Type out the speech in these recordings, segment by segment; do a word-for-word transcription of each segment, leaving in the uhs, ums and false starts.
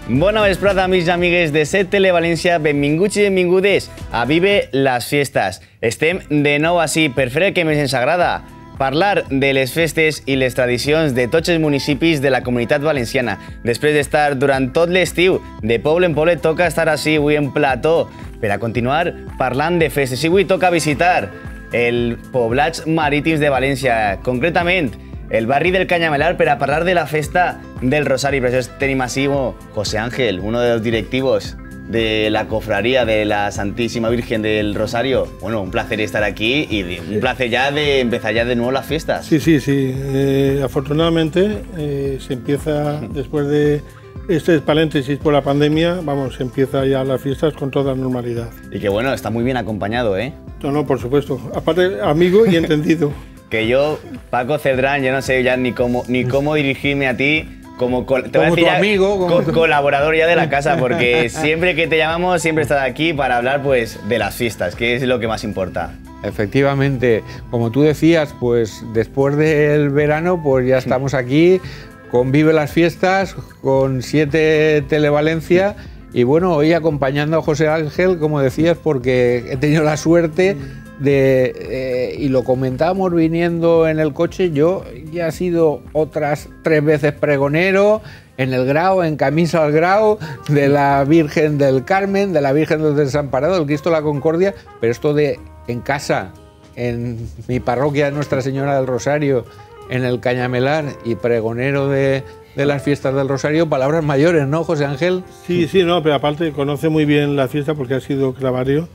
Bona vesprada, amics i amigues de Set Tele València. Benvinguts i benvingudes a Vive les Fiestas. Estem de nou així per fer el que més ens agrada, parlar de les festes i les tradicions de tots els municipis de la Comunitat Valenciana. Després d'estar durant tot l'estiu de poble en poble, toca estar així avui en plató per a continuar parlant de festes. I avui toca visitar els poblats marítims de València, concretament el barri del Canyamelar, per a parlar de la festa del Rosari. Per això tenim així José Ángel, uno de los directivos de la cofradía de la Santísima Virgen del Rosario. Bueno, un placer estar aquí y un placer ya de empezar ya de nuevo las fiestas. Sí, sí, sí. Eh, afortunadamente eh, se empieza, después de este paréntesis por la pandemia, vamos, se empieza ya las fiestas con toda normalidad. Y que bueno, está muy bien acompañado, ¿eh? No, no, por supuesto. Aparte, amigo y entendido. Que yo, Paco Cedrán, yo no sé ya ni cómo, ni cómo dirigirme a ti como, te voy como a decir tu ya, amigo, como co tu... colaborador ya de la casa, porque siempre que te llamamos siempre estás aquí para hablar pues de las fiestas, que es lo que más importa. Efectivamente, como tú decías, pues después del verano pues ya estamos aquí con Vive las Fiestas, con siete Televalencia. Y bueno, hoy acompañando a José Ángel, como decías, porque he tenido la suerte de, eh, y lo comentábamos viniendo en el coche, yo ya he sido otras tres veces pregonero en el Grao, en Camisa al Grao, de la Virgen del Carmen, de la Virgen del Desamparado, el Cristo de la Concordia, pero esto de en casa, en mi parroquia Nuestra Señora del Rosario, en el Cañamelar y pregonero de, de las fiestas del Rosario, palabras mayores, ¿no, José Ángel? Sí, sí, no, pero aparte conoce muy bien la fiesta porque ha sido clavario.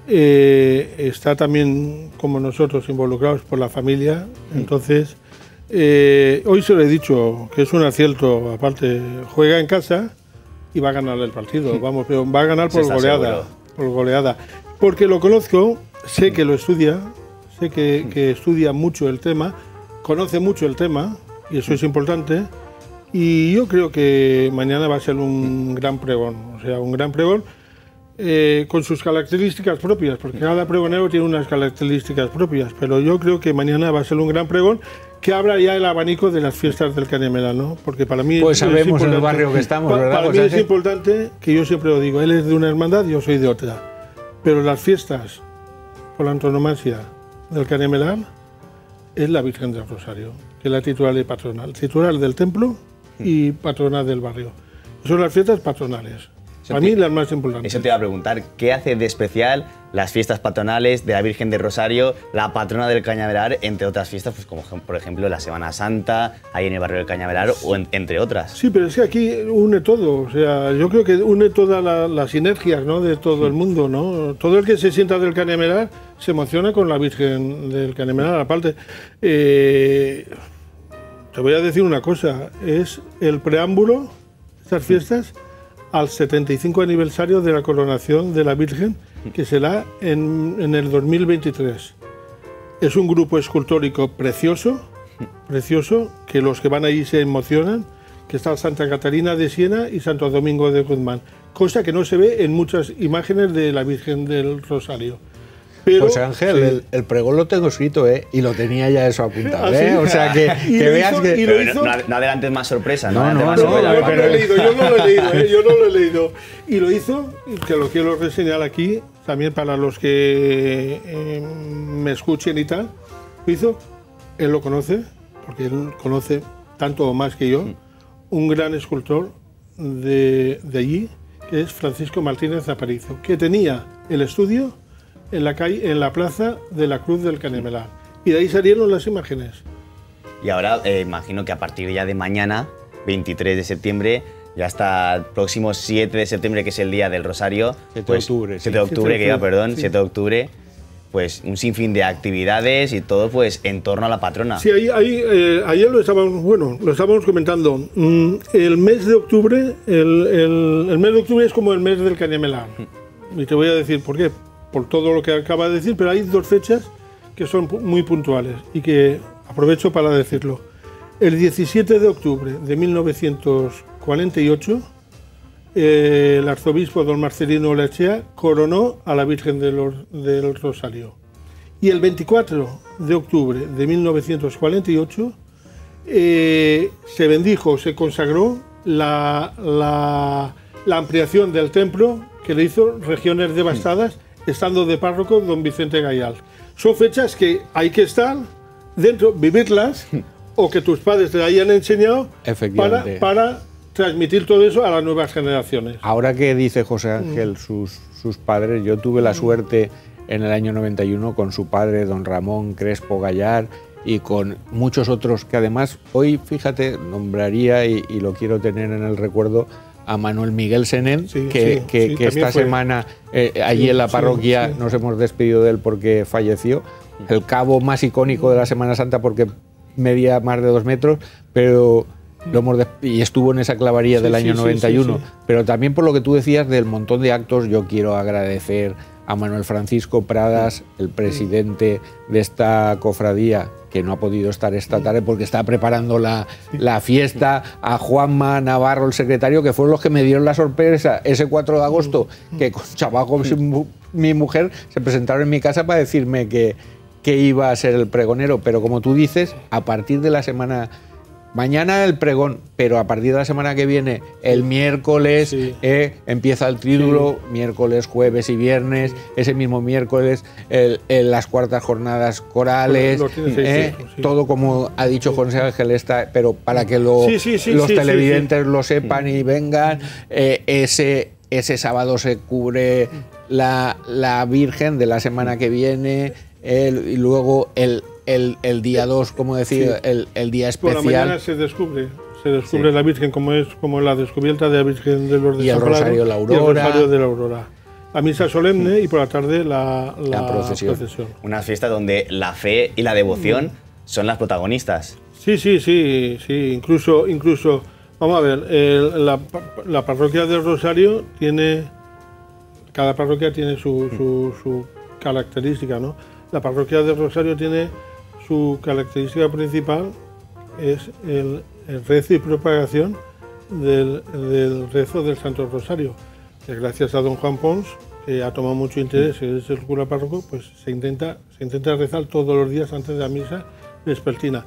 Eh, está también, como nosotros, involucrados por la familia. Entonces, eh, hoy se lo he dicho, que es un acierto. Aparte, juega en casa y va a ganar el partido. Vamos, pero va a ganar por goleada, por goleada. Porque lo conozco, sé que lo estudia, sé que, que estudia mucho el tema, conoce mucho el tema, y eso es importante. Y yo creo que mañana va a ser un gran pregón, o sea, un gran pregón. Eh, con sus características propias, porque cada pregonero tiene unas características propias, pero yo creo que mañana va a ser un gran pregón que abra ya el abanico de las fiestas del Cañamelar, ¿no? Porque para mí pues es, sabemos es en el barrio que estamos, pa, ¿verdad? Para mí es importante, que yo siempre lo digo, él es de una hermandad, yo soy de otra, pero las fiestas por la antonomasia del Cañamelar es la Virgen del Rosario, que es la titular y patronal, titular del templo y patronal del barrio. Son las fiestas patronales. Para mí las más importantes. Eso te iba a preguntar, ¿qué hace de especial las fiestas patronales de la Virgen del Rosario, la patrona del Cañamelar, entre otras fiestas, pues como por ejemplo la Semana Santa, ahí en el barrio del Cañamelar, o en, entre otras? Sí, pero es que aquí une todo, o sea, yo creo que une todas la, las sinergias, ¿no?, de todo el mundo, ¿no? Todo el que se sienta del Cañamelar se emociona con la Virgen del Cañamelar. Aparte, eh, te voy a decir una cosa, es el preámbulo de estas fiestas al setenta y cinco aniversario de la coronación de la Virgen, que será en, en el dos mil veintitrés. Es un grupo escultórico precioso, precioso, que los que van allí se emocionan, que está Santa Catarina de Siena y Santo Domingo de Guzmán, cosa que no se ve en muchas imágenes de la Virgen del Rosario. Pero, José Ángel, sí, el, el pregón lo tengo escrito, ¿eh? Y lo tenía ya eso apuntado, ¿eh? O sea, que, que veas hizo, que... Pero no, no adelantes más sorpresa, ¿no? No, no, más no, sorpresa, no, yo pero... no lo he leído, yo no lo he leído, ¿eh? Yo no lo he leído. Y lo hizo, que lo quiero reseñar aquí, también para los que eh, me escuchen y tal, lo hizo, él lo conoce, porque él conoce tanto o más que yo, un gran escultor de, de allí, que es Francisco Martínez Aparicio, que tenía el estudio en la calle, en la plaza de la Cruz del Cañamelar. Y de ahí salieron las imágenes. Y ahora eh, imagino que a partir ya de mañana, veintitrés de septiembre, ya hasta el próximo siete de septiembre, que es el día del Rosario, siete pues, de octubre, siete de octubre, que iba, perdón, sí. siete de octubre, pues un sinfín de actividades y todo pues en torno a la patrona. Sí, ahí, ahí eh, ayer lo estábamos, bueno, lo estábamos comentando. Mm, el mes de octubre, el, el, el mes de octubre es como el mes del Cañamelar. Y te voy a decir por qué. Por todo lo que acaba de decir, pero hay dos fechas que son muy puntuales y que aprovecho para decirlo. El diecisiete de octubre de mil novecientos cuarenta y ocho, eh, el arzobispo don Marcelino Lechea coronó a la Virgen de los, del Rosario. Y el veinticuatro de octubre de mil novecientos cuarenta y ocho eh, se bendijo, se consagró la, la la ampliación del templo que le hizo Regiones Devastadas, estando de párroco don Vicente Gayal. Son fechas que hay que estar dentro, vivirlas, o que tus padres te hayan enseñado para, para transmitir todo eso a las nuevas generaciones. Ahora que dice José Ángel sus, sus padres, yo tuve la suerte en el año noventa y uno con su padre, don Ramón Crespo Gallar, y con muchos otros que además hoy, fíjate, nombraría y, y lo quiero tener en el recuerdo, a Manuel Miguel Senén, sí, que, sí, que, sí, que esta fue. semana eh, allí sí, en la parroquia sí, sí. nos hemos despedido de él porque falleció. El cabo más icónico de la Semana Santa porque medía más de dos metros, pero lo hemos y estuvo en esa clavaría sí, del año sí, noventa y uno. Sí, sí, sí. Pero también por lo que tú decías del montón de actos, yo quiero agradecer a Manuel Francisco Pradas, el presidente de esta cofradía, que no ha podido estar esta tarde porque está preparando la, la fiesta, a Juanma Navarro, el secretario, que fueron los que me dieron la sorpresa ese cuatro de agosto, que con Chabajo, mi mujer, se presentaron en mi casa para decirme que, que iba a ser el pregonero. Pero como tú dices, a partir de la semana... Mañana el pregón, pero a partir de la semana que viene, el miércoles, sí. eh, empieza el trídulo, sí. miércoles, jueves y viernes, ese mismo miércoles, el, el, las cuartas jornadas corales, lo, lo eh, hijos, sí. todo como ha dicho sí. José Ángel, está, pero para que lo, sí, sí, sí, los sí, televidentes sí, sí. lo sepan y vengan, eh, ese, ese sábado se cubre la, la Virgen de la semana que viene, el, y luego el... El, el día dos, como decía, sí. el, el día especial. Por la mañana se descubre, se descubre sí. la Virgen como es como la descubierta de la Virgen de los Desamparados. Y el Rosario de la Aurora. Y el Rosario de la Aurora. La misa solemne sí. y por la tarde la, la, la procesión. procesión. Una fiesta donde la fe y la devoción mm. son las protagonistas. Sí, sí, sí, sí. Incluso, incluso vamos a ver, el, la, la parroquia del Rosario tiene, cada parroquia tiene su, su, su característica, ¿no? La parroquia del Rosario tiene su característica principal, es el, el rezo y propagación del, del rezo del Santo Rosario, que gracias a don Juan Pons, que ha tomado mucho interés, que es el cura párroco, pues se intenta, se intenta rezar todos los días antes de la misa vespertina.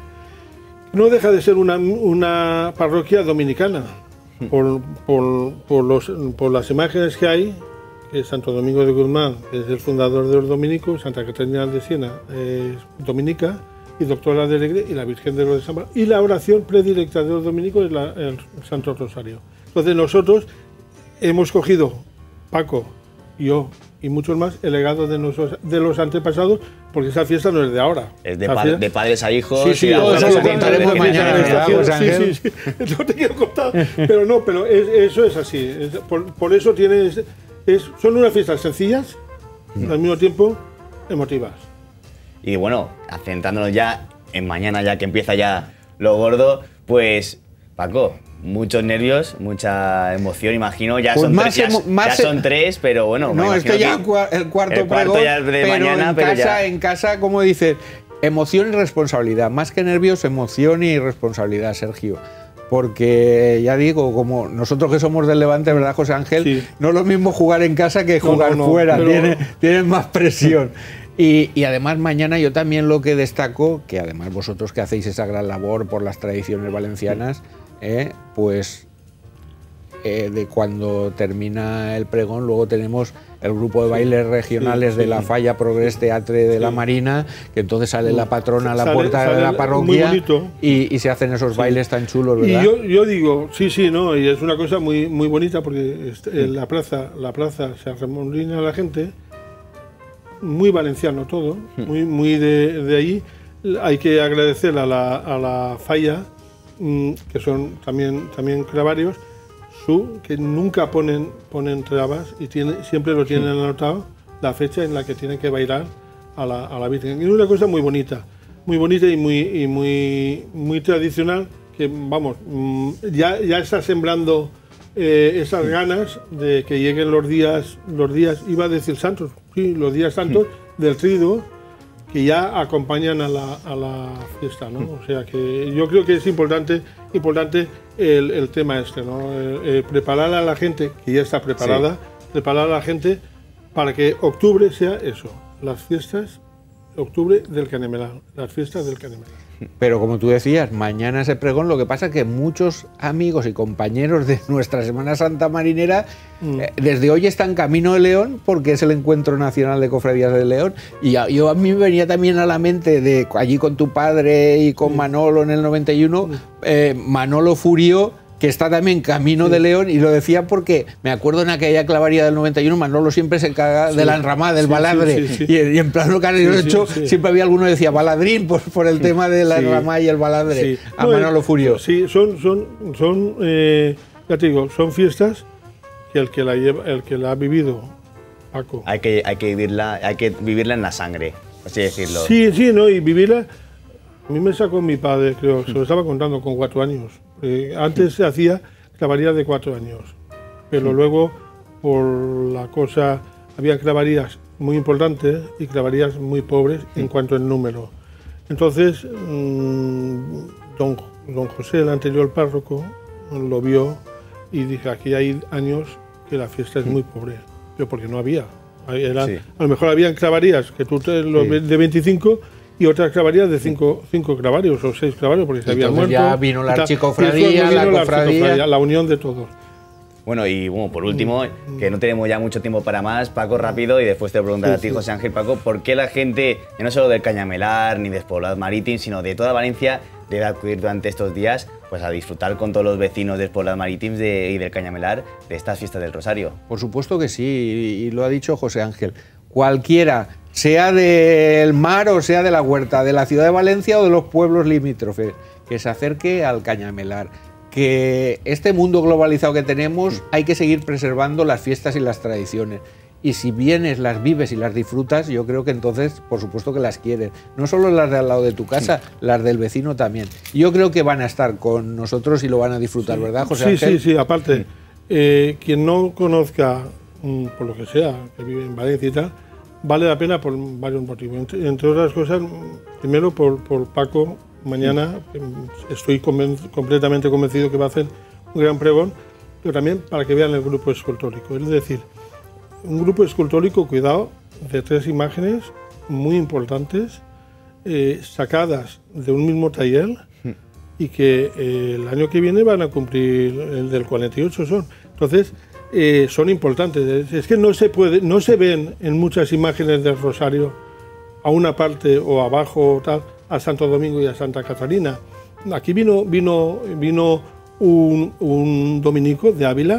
No deja de ser una, una parroquia dominicana, por, por, por, los, por las imágenes que hay. Santo Domingo de Guzmán, que es el fundador de los dominicos, Santa Catarina de Siena es dominica y doctora de Alegre, y la Virgen de los Desamparados. Y la oración predilecta de los dominicos es la, el Santo Rosario. Entonces nosotros hemos cogido, Paco, yo y muchos más, el legado de, nuestros, de los antepasados, porque esa fiesta no es de ahora. Es de, pa de padres a hijos. Sí, sí, todo eso lo contaremos mañana. Sí, sí, sí. No te quiero contar, pero no, pero es, eso es así. Es, por, por eso tiene... Es, son unas fiestas sencillas, mm. al mismo tiempo emotivas. Y bueno, centrándonos ya en mañana, ya que empieza ya lo gordo, pues Paco, muchos nervios, mucha emoción, imagino. Ya, pues son, tres, ya, ya son tres, pero bueno. No, este ya que el cuarto el cuarto pregón, ya de pero mañana, en pero casa, ya. En casa, como dices, emoción y responsabilidad. Más que nervios, emoción y responsabilidad, Sergio. Porque ya digo, como nosotros que somos del Levante, ¿verdad, José Ángel? Sí. No es lo mismo jugar en casa que jugar no, no, no, fuera, pero... tiene, tiene más presión. Y, y además mañana yo también lo que destaco, que además vosotros que hacéis esa gran labor por las tradiciones valencianas, eh, pues eh, de cuando termina el pregón, luego tenemos el grupo de bailes regionales sí, sí, de la Falla Progrés Teatre de sí. la Marina, que entonces sale la patrona a la sale, puerta sale de la parroquia y, y se hacen esos sí. bailes tan chulos, ¿verdad? Y yo, yo digo, sí, sí, no, y es una cosa muy, muy bonita porque en la plaza, la plaza se arremolina a la gente, muy valenciano todo, muy, muy de, de ahí. Hay que agradecer a la, a la Falla, que son también, también clavarios, Su, que nunca ponen, ponen trabas y tiene, siempre lo tienen anotado, la fecha en la que tienen que bailar a la, a la Virgen. Y es una cosa muy bonita, muy bonita y muy, y muy, muy tradicional, que vamos, ya, ya está sembrando eh, esas ganas de que lleguen los días, los días, iba a decir santos, sí, los días santos del Tríduo, que ya acompañan a la, a la fiesta, ¿no? O sea que yo creo que es importante, importante el, el tema este, ¿no? Eh, eh, preparar a la gente, que ya está preparada, sí. preparar a la gente para que octubre sea eso, las fiestas, octubre del Canemelán, las fiestas del Canemelán. Pero como tú decías, mañana ese pregón, lo que pasa es que muchos amigos y compañeros de nuestra Semana Santa Marinera mm. eh, desde hoy están camino de León porque es el Encuentro Nacional de Cofradías de León. Y a, yo a mí me venía también a la mente de allí con tu padre y con Manolo en el noventa y uno, eh, Manolo Furio, que está también camino sí. de León, y lo decía porque me acuerdo en aquella clavaría del noventa y uno, Manolo siempre se caga sí. de la enramada, del sí, baladre, sí, sí, sí. Y, y en plan lo que han sí, hecho, sí, sí. siempre había alguno que decía baladrín por, por el sí. tema de la sí. enramada y el baladre, sí. a no, Manolo Furio. Sí, son, son, son eh, ya te digo, son fiestas que el que la, lleva, el que la ha vivido, Paco. Hay que, hay, que vivirla, hay que vivirla en la sangre, así decirlo. Sí, sí, no, y vivirla, a mí me sacó mi padre, creo, se lo estaba contando con cuatro años. Eh, antes se hacía clavarías de cuatro años, pero sí. luego por la cosa había clavarías muy importantes y clavarías muy pobres sí. en cuanto al número. Entonces mmm, don, don José, el anterior párroco, lo vio y dijo: aquí hay años que la fiesta es muy pobre, pero porque no había. Era, sí. A lo mejor habían clavarías que tú te, lo, sí. de veinticinco y otras clavarias de cinco, cinco clavarios o seis clavarios, porque se habían muerto. Ya vino la archicofradía, la cofradía, la unión de todos. Bueno, y bueno, por último, mm. que no tenemos ya mucho tiempo para más, Paco, rápido, y después te preguntar sí, a ti, sí. José Ángel, Paco, ¿por qué la gente, no solo del Cañamelar ni de Espolaz Marítim, sino de toda Valencia, debe acudir durante estos días pues a disfrutar con todos los vecinos de Espolaz Marítim de, y del Cañamelar de estas fiestas del Rosario? Por supuesto que sí, y, y lo ha dicho José Ángel. Cualquiera, sea del mar o sea de la huerta, de la ciudad de Valencia o de los pueblos limítrofes, que se acerque al Cañamelar. Que este mundo globalizado que tenemos hay que seguir preservando las fiestas y las tradiciones. Y si vienes, las vives y las disfrutas, yo creo que entonces, por supuesto que las quieres. No solo las de al lado de tu casa, sí. las del vecino también. Yo creo que van a estar con nosotros y lo van a disfrutar, sí. ¿verdad, José Sí, Ángel? sí, sí. Aparte, eh, quien no conozca, mm, por lo que sea, que vive en Valencia y tal, vale la pena por varios motivos. Entre, entre otras cosas, primero por, por Paco. Mañana estoy conven completamente convencido que va a hacer un gran pregón, pero también para que vean el grupo escultórico. Es decir, un grupo escultórico, cuidado, de tres imágenes muy importantes, eh, sacadas de un mismo taller y que eh, el año que viene van a cumplir el del cuarenta y ocho son. Entonces, eh, son importantes. Es que no se puede, no se ven en muchas imágenes del Rosario a una parte o abajo o tal, a Santo Domingo y a Santa Catalina. Aquí vino, vino, vino un, un dominico de Ávila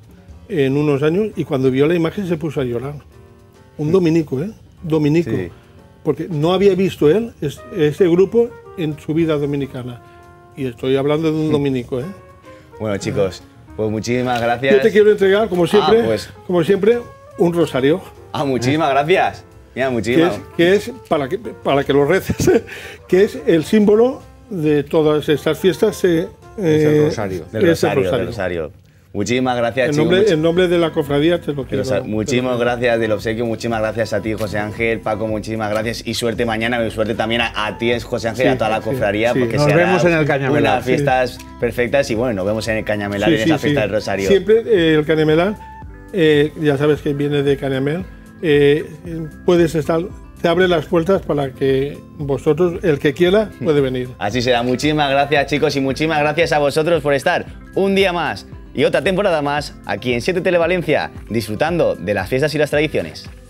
en unos años y cuando vio la imagen se puso a llorar. Un dominico, ¿eh? Dominico. Sí. Porque no había visto él es, ese grupo en su vida dominicana. Y estoy hablando de un dominico, ¿eh? Bueno, chicos, pues muchísimas gracias. Yo te quiero entregar, como siempre, ah, pues. como siempre, un rosario. Ah, muchísimas gracias. Mira, muchísimas. Que es, que es para, que, para que lo reces, que es el símbolo de todas estas fiestas. Eh, es el rosario. Del rosario, rosario. Del rosario. Muchísimas gracias, en nombre, en nombre de la cofradía te lo quiero. Pero, muchísimas gracias del obsequio, muchísimas gracias a ti, José Ángel, Paco, muchísimas gracias y suerte mañana, y suerte también a, a ti, José Ángel, sí, a toda la cofradía, sí, sí. porque nos vemos en el Cañamelar. Unas fiestas sí. perfectas y bueno, nos vemos en el Cañamelar, sí, en esa sí, fiesta sí. del Rosario. Siempre eh, el Cañamelar, eh, ya sabes que viene de Cañamel, eh, puedes estar, te abre las puertas para que vosotros, el que quiera, puede venir. Así será, muchísimas gracias chicos y muchísimas gracias a vosotros por estar un día más y otra temporada más aquí en siete Televalencia, disfrutando de las fiestas y las tradiciones.